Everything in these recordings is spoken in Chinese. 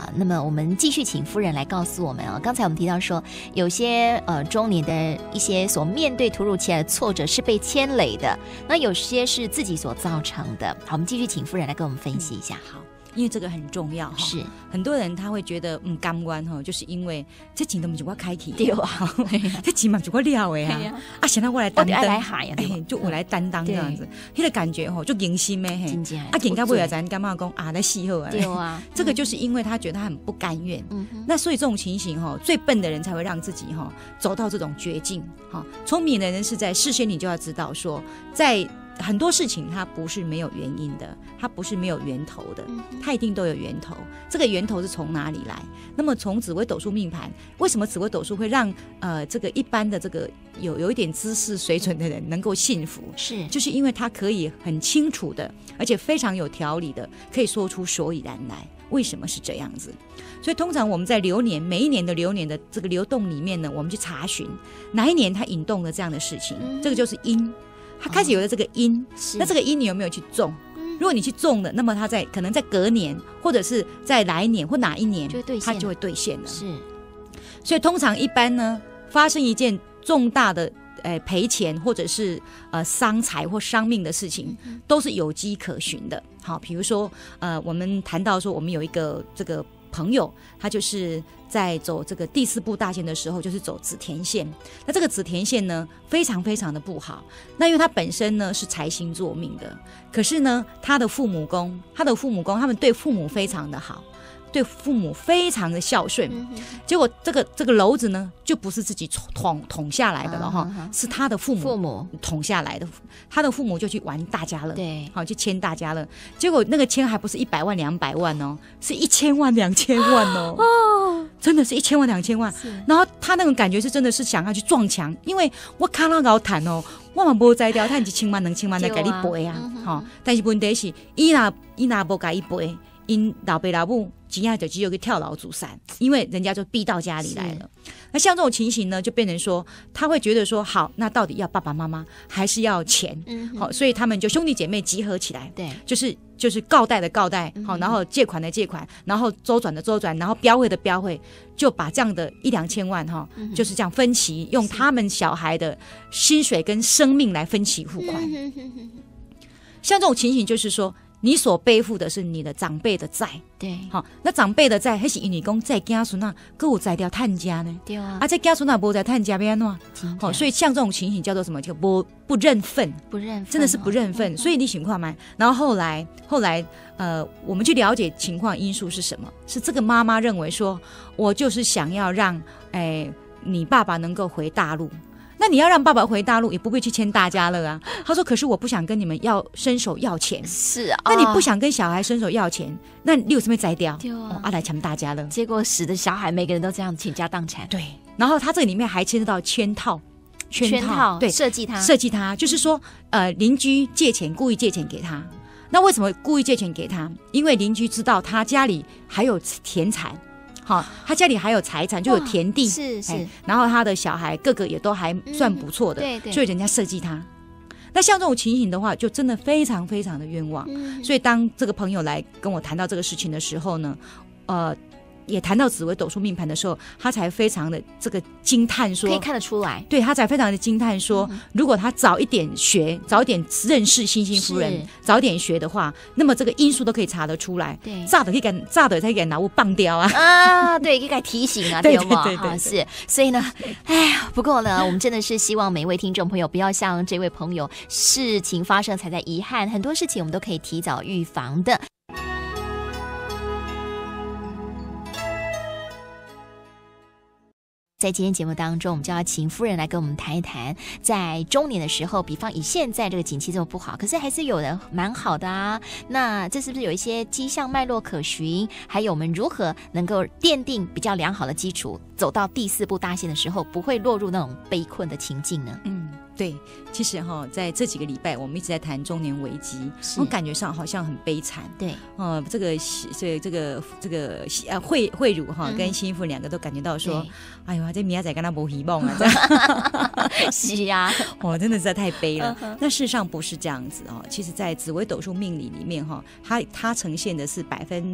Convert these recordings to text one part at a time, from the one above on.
那么我们继续请夫人来告诉我们哦。刚才我们提到说，有些中年的一些所面对突如其来的挫折是被牵累的，那有些是自己所造成的。好，我们继续请夫人来跟我们分析一下。 好，因为这个很重要。 是很多人他会觉得甘愿就是因为这钱都不是我开起的， 对啊， 这钱嘛不是我了的啊，现在我来担当， 我来海呀， 就我来担当这样子，那个感觉就迎心的啊，人家不要咱干嘛讲啊，在戏后对啊， 这个就是因为他觉得他很不甘愿，那所以这种情形最笨的人才会让自己走到这种绝境。聪明的人是在事先你就要知道说，在很多事情它不是没有原因的，它不是没有源头的，它一定都有源头。这个源头是从哪里来？那么从紫微斗数命盘，为什么紫微斗数会让这个一般的这个有一点知识水准的人能够信服？就是因为他可以很清楚的，而且非常有条理的，可以说出所以然来。为什么是这样子？所以通常我们在流年每一年的流年的这个流动里面呢，我们去查询哪一年它引动了这样的事情，这个就是因。它开始有了这个因，那这个因你有没有去种？如果你去种了，那么它可能在隔年，或者是在来年或哪一年，它就会兑现了。是，所以通常一般呢，发生一件重大的赔钱或者是伤财或伤命的事情，都是有迹可循的。好，比如说我们谈到说，我们有一个这个朋友，他就是在走这个第4步大线的时候，就是走紫田线。那这个紫田线呢，非常非常的不好。那因为他本身呢是财星坐命的，可是呢，他的父母宫，他们对父母非常的好，对父母非常的孝顺。结果这个篓子呢，就不是自己捅下来的了哈，是他的父母捅下来的。他的父母就去玩大家乐，对，好去签大家乐。结果那个签还不是100万200万哦，是1000万2000万哦，真的是1000万2000万。然后他那种感觉是真的是想要去撞墙，因为我卡拉高谈哦，我嘛无才调，他1000万2000万来给你赔啊，但是问题是，伊拿不给伊赔，因老爸老母钱就只有去跳楼自杀，因为人家就逼到家里来了。那像这种情形呢，就变成说他会觉得说，好，那到底要爸爸妈妈还是要钱？好，所以他们就兄弟姐妹集合起来，对，就是告贷的告贷，好，然后借款的借款，然后周转的周转，然后标会的标会，就把这样的1-2000万就是这样分期，用他们小孩的薪水跟生命来分期付款。像这种情形就是说，你所背负的是你的长辈的债，对，好，那长辈的债，那是因为讲在家孙啊，各有债条探家呢，对啊，在家孙啊无在探家要安怎？好，所以像这种情形叫做什么？叫不认份，真的是不认份。所以你情况嘛，然后后来，我们去了解情况因素是什么？是这个妈妈认为说，我就是想要让你爸爸能够回大陆。那你要让爸爸回大陆，也不会去签大家乐啊。他说：“可是我不想跟你们伸手要钱。”是啊，那你不想跟小孩伸手要钱，那你有什么摘掉？来签大家乐， 结果使得小孩每个人都这样倾家荡产。 对，然后他这里面还牵涉到圈套，对，设计他，就是说邻居借钱，故意借钱给他。那为什么故意借钱给他？因为邻居知道他家里还有田产。好，他家里还有财产，就有田地，是，然后他的小孩个个也都还算不错的，对，所以人家设计他。那像这种情形的话，就真的非常非常的冤枉。所以当这个朋友来跟我谈到这个事情的时候呢，也谈到紫微斗数命盘的时候，他才非常的这个惊叹说， 可以看得出来， 对，他才非常的惊叹说，如果他早一点学，早一点认识星星夫人，早一点学的话，那么这个因素都可以查得出来。对，炸的才给拿物棒掉啊！ 对，给提醒啊，对吗？是，所以呢，不过呢，我们真的是希望每一位听众朋友不要像这位朋友，事情发生才在遗憾，很多事情我们都可以提早预防的。在今天节目当中，我们就要请夫人来跟我们谈一谈，在中年的时候，比方以现在这个景气这么不好，可是还是有人蛮好的啊。那这是不是有一些迹象脉络可循？还有我们如何能够奠定比较良好的基础，走到第4步大线的时候，不会落入那种悲困的情境呢？ 对，其实在这几个礼拜我们一直在谈中年危机，我感觉上好像很悲惨。对，慧茹跟新妇两个都感觉到说，哎呦，这明仔载跟他没希望啊，这样是啊， 真的实在太悲了。那事实上不是这样子其实在紫微斗数命理里面它呈现的是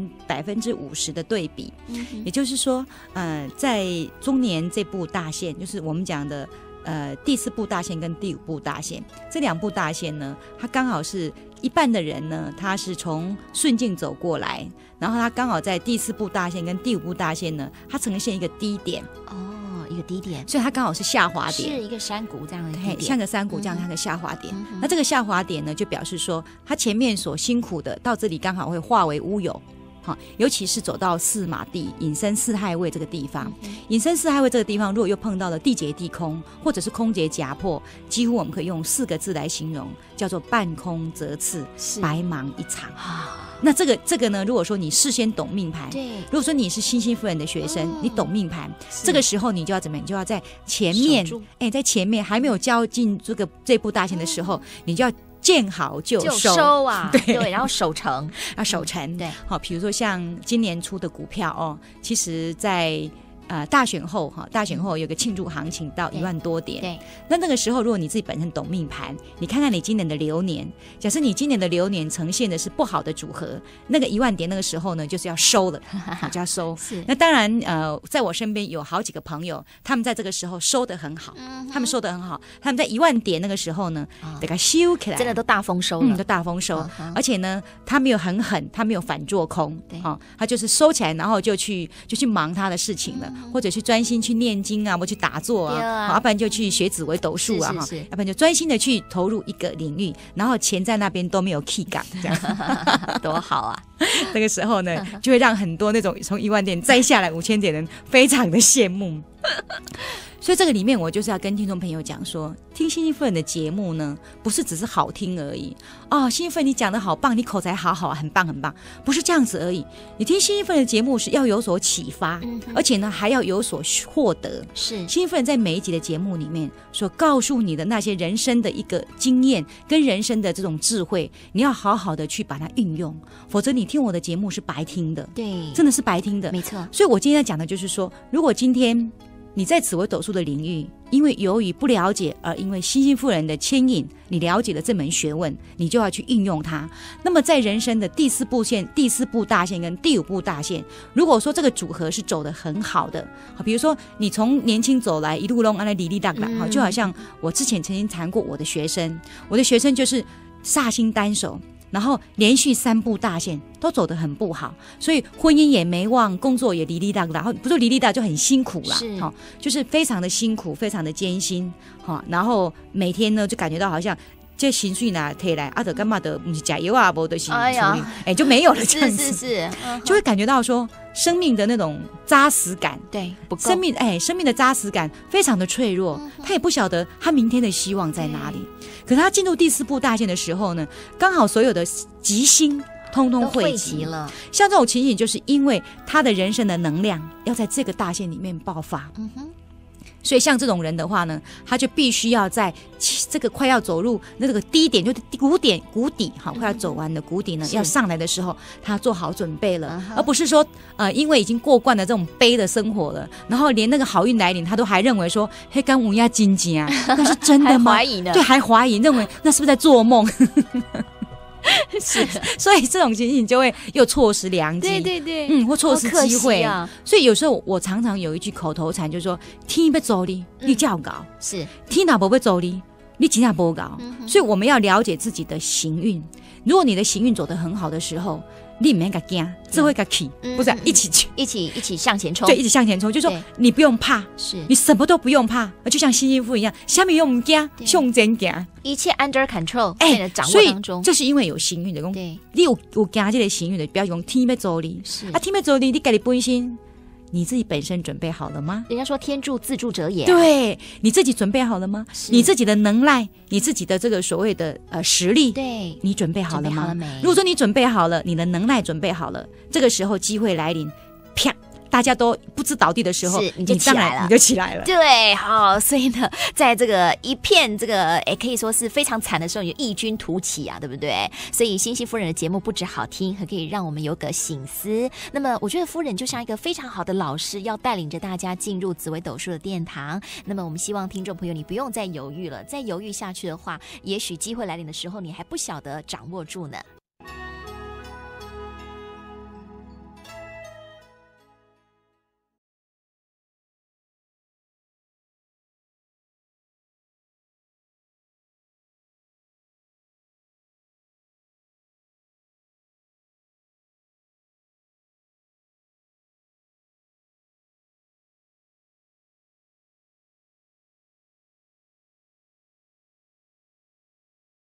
50%的对比，也就是说在中年这部大线，就是我们讲的第4部大线跟第5部大线，这2部大线呢，它刚好是一半的人呢，他是从顺境走过来，然后他刚好在第4部大线跟第5部大线呢，它呈现一个低点一个低点， 所以它刚好是下滑点， 是一个山谷这样的低点， 像个山谷这样，它的下滑点。那这个下滑点呢，就表示说，他前面所辛苦的，到这里刚好会化为乌有。尤其是走到4马地引申4害位这个地方，引申4害位这个地方，如果又碰到了地劫地空，或者是空劫夹破，几乎我们可以用4个字来形容，叫做半空折翅，白忙一场。那这个呢，如果说你事先懂命盘，对，如果说你是星星夫人的学生，你懂命盘，这个时候你就要怎么样？你就要在前面，在前面还没有交进这部大线的时候，你就要见好就收啊，对，然后守成对，好，比如说像今年出的股票其实在大选后有个庆祝行情到1万多点，对，那个时候如果你自己本身懂命盘，你看看你今年的流年，假设你今年的流年呈现的是不好的组合，那个1万点那个时候呢，就是要收了，就要收。那当然在我身边有好几个朋友，他们在这个时候收得很好，他们在1万点那个时候呢，给它收起来， 真的都大丰收了， 都大丰收，而且呢，他没有很狠，他没有反做空，他就是收起来，然后就去忙他的事情了。或者去专心去念经啊，或去打坐啊，要不然就去学紫微斗数啊，要不然就专心的去投入一个领域，然后钱在那边都没有 key 感，这样多好啊！ 那个时候呢，就会让很多那种从1万点摘下来5000点的人非常的羡慕。所以这个里面我就是要跟听众朋友讲说，听星星夫人的节目呢，不是只是好听而已星星夫人你讲得好棒，你口才好好，很棒很棒，不是这样子而已。你听星星夫人的节目是要有所启发，而且呢还要有所获得。是星星夫人在每一集的节目里面所告诉你的那些人生的一个经验跟人生的这种智慧，你要好好的去把它运用，否则你听我的节目是白听的，对，真的是白听的，没错。所以我今天要讲的就是说，如果今天你在紫微斗数的领域，因为由于不了解而因为星星夫人的牵引，你了解了这门学问，你就要去运用它。那么在人生的第4部线、第4部大线跟第5部大线，如果说这个组合是走得很好的，比如说你从年轻走来一路弄安来哩哩哒哒，就好像我之前曾经谈过我的学生就是煞星单手，然后连续3部大线都走得很不好，所以婚姻也没望，工作也哩哩哒哒，然后不是哩哩哒就很辛苦啦，就是非常的辛苦，非常的艰辛，然后每天呢就感觉到好像这情绪拿提来就干嘛的不是加油啊，不就是就没有了，这样子是就会感觉到说生命的那种扎实感，对，不够，生命的扎实感非常的脆弱，他也不晓得他明天的希望在哪里。可是他进入第4部大线的时候呢，刚好所有的吉星通通汇集了。像这种情形，就是因为他的人生的能量要在这个大线里面爆发。所以像这种人的话呢，他就必须要在这个快要走入那个低点，就是谷底快要走完的谷底呢，要上来的时候，他要做好准备了，而不是说因为已经过惯了这种悲的生活了，然后连那个好运来临，他都还认为说黑干乌鸦金金啊，那是真的吗？还怀疑呢，对，还怀疑，认为那是不是在做梦？是，所以这种情形就会又错失良机，对，或错失机会啊。所以有时候我常常有一句口头禅，就是说天要走你，你才有搞；是天哪不要走你，你真的不搞。所以我们要了解自己的行运。如果你的行运走得很好的时候，你不要怕，这会气，不是一起去，一起向前冲，对，一起向前冲，就是说你不用怕，是你什么都不用怕，就像星星夫一样，下面用怕，向前走， 一切 under control， 掌握当中。 这是因为有行运的，对，你有怕这个行运的，不要用天要走你，是天要走你，你自己本身。你自己本身准备好了吗？ 人家说天助自助者也， 对，你自己准备好了吗？你自己的能耐，你自己的这个所谓的实力，对，你准备好了吗？如果说你准备好了，你的能耐准备好了，这个时候机会来临，啪， 大家都不知倒地的时候， 你就起来了， 你就起来了。 对，好，所以呢，在这个一片这个可以说是非常惨的时候，你就异军突起啊，对不对？所以星星夫人的节目不止好听，还可以让我们有个省思。那么我觉得夫人就像一个非常好的老师，要带领着大家进入紫微斗数的殿堂。那么我们希望听众朋友你不用再犹豫了，再犹豫下去的话，也许机会来临的时候你还不晓得掌握住呢。